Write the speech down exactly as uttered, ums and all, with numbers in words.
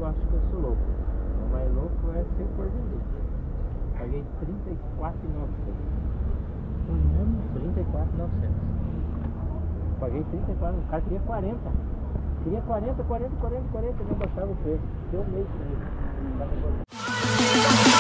acho que eu sou louco. O mais louco é se eu for vender. Paguei trinta e quatro mil e novecentos. trinta e quatro mil e novecentos. Paguei trinta e quatro, o cara queria quarenta. Queria quarenta, quarenta, quarenta, quarenta, nem baixava o preço. Deu um mês pra ele.